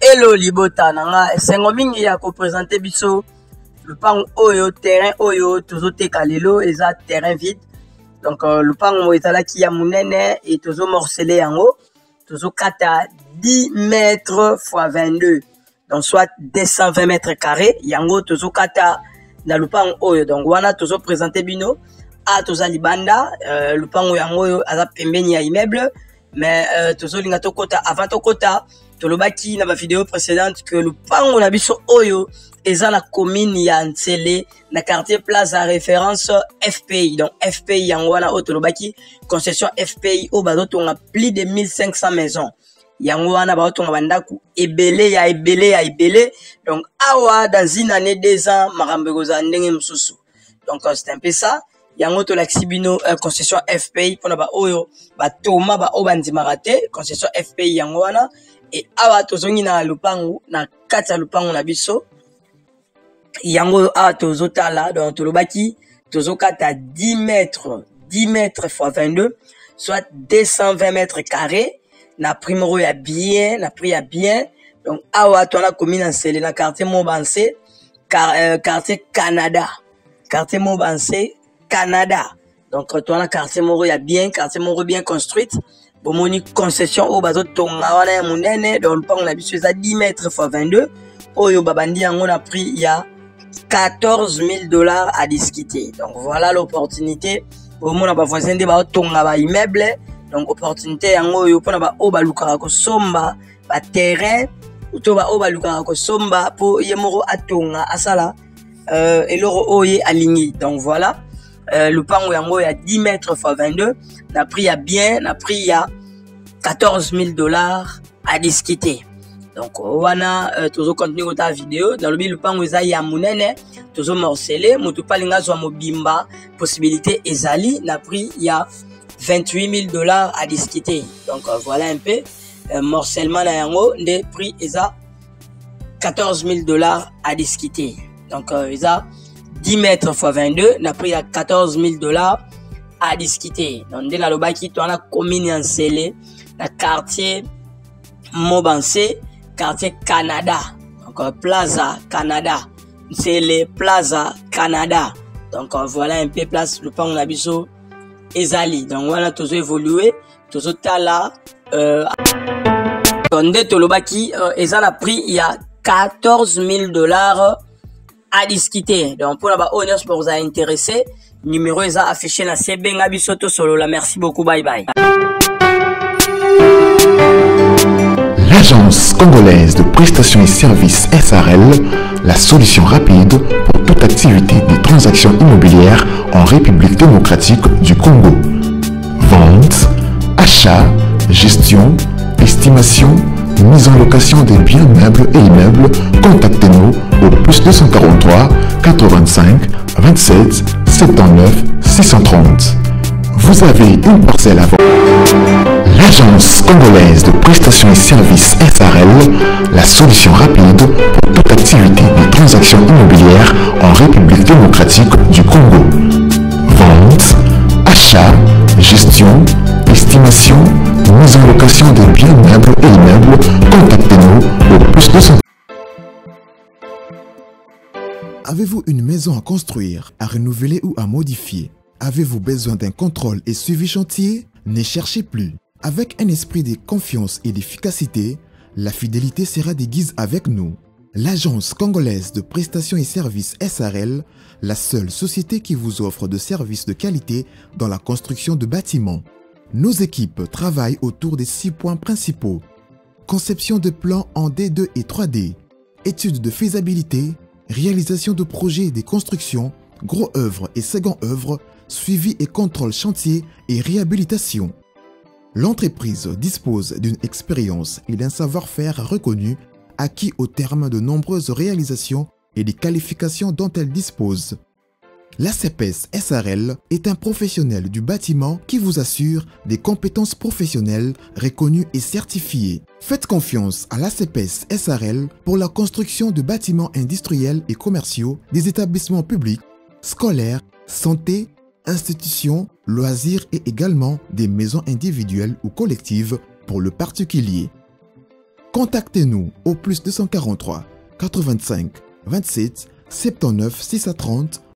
Hello libota nanga esengo mingi ya ko présenter biso lupango oyo terrain oyo tozote kalelo eza terrain vide. Donc lupango ezalaki ya munene et tozo morceler yango tozo kata 10 mètres x 22 donc soit 220 mètres carrés yango tozo kata na lupango oyo. Donc wana tozo présenter bino a toza libanda lupango yango oyo aza pembeni ya immeuble mais tozo linga to kota avant to kota tolobaki na ba vidéo précédente que lupango na biso oyo eza na commune ya Ntsele na quartier Plaza référence FPI. Donc FPI yango wana o tolobaki concession FPI o bazotonga plus de 1500 maisons. Yango wana bazotonga bandaku ebele ya ebele. Donc awa dans une année 2 ans makambo goza ndenge mususu. Donc c'est un peu ça. Yango to laxibino concession FPI pona ba oyo ba toma ba obandimaka te concession FPI yango wana. Et awa tozongi na lupango na kati ya lupango na biso yango awa tozotala donc tolobaki tozokata 10 mètres x 22 soit 220 mètres carrés na primero ya bien na prix ya bien. Donc awa tona commune Ntsele na quartier Mobanse quartier Canada donc tona quartier moro ya bien quartier moro bien construite bomoni concession o bazotonga wana ya munene donc lupango na biso eza 10 mètres x 22 oyo babandi yango na prix ya $14,000 à discuter. Donc voilà l'opportunité bomona ba voisin de bazotonga ba immeuble donc opportunité yango oyo pona ba o balukaka ko somba ba terrain to ba o balukaka ko somba po yemoro atonga asala eloro oye aligné. Donc voilà lupango yango ya 10 mètres x 22 na prix ya bien na prix ya $14,000 à discuter. Donc wana tozo continuer ta vidéo dans le lupango eza ya munene tozo morceler mutu palinga zo mobimba possibilité ezali na prix ya $28,000 à discuter. Donc voilà un peu morcellement na yango nde prix eza $14,000 à discuter. Donc eza 10 mètres x 22 na prix ya $14,000 à discuter. Donc dès la lobaki to na commune Ntsele na quartier Mobanse quartier Canada. Donc Plaza Canada Ntsele Plaza Canada. Donc voilà un peu place lupango na biso ezali. Donc voilà tozo évoluer tozo tala nde tolobaki eza na prix ya $14,000 à discuter. Donc pour la honneur pour vous intéresser numéro est affiché na Sebenga bisoto solo la. Merci beaucoup, bye bye. L'agence congolaise de prestations et services SARL, la solution rapide pour toute activité de transactions immobilières en République démocratique du Congo. Vente, achat, gestion, estimation, mise en location des biens meubles et immeubles. Contactez-nous au +243 85 27 79 630. Vous avez une parcelle à vendre. L'agence congolaise de prestations et services SARL, la solution rapide pour toute activité de transactions immobilières en République démocratique du Congo. Vente, achat, gestion, estimation, mise en location des biens meubles et immeubles. Contactez-nous au +200. Avez-vous une maison à construire, à renouveler ou à modifier? Avez-vous besoin d'un contrôle et suivi chantier? Ne cherchez plus. Avec un esprit de confiance et d'efficacité, la fidélité sera de guise avec nous. L'agence congolaise de prestations et services SARL, la seule société qui vous offre de services de qualité dans la construction de bâtiments. Nos équipes travaillent autour des 6 points principaux. Conception de plans en D2 et 3D, études de faisabilité, réalisation de projets de construction, gros œuvres et second œuvres, suivi et contrôle chantier et réhabilitation. L'entreprise dispose d'une expérience et d'un savoir-faire reconnu, acquis au terme de nombreuses réalisations et des qualifications dont elle dispose. L'ACPS SARL est un professionnel du bâtiment qui vous assure des compétences professionnelles reconnues et certifiées. Faites confiance à l'ACPS SARL pour la construction de bâtiments industriels et commerciaux, des établissements publics, scolaires, santé, institutions, loisirs et également des maisons individuelles ou collectives pour le particulier. Contactez-nous au +243 85 27 79 630